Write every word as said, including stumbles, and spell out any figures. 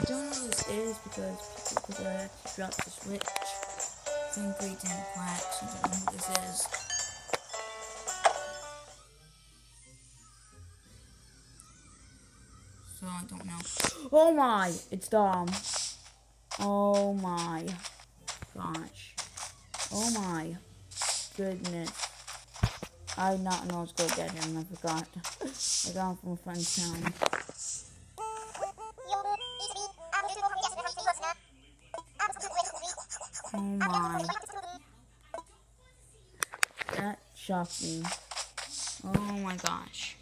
don't know what this is because because I had to drop the switch. Same three ten plaques. I don't know what this is. So I don't know. Oh my! It's Dom. Oh my gosh. Oh my goodness. I did not know I was going to get him. I forgot. I got him from a friend's town. Oh my. That shocked me. Oh my gosh.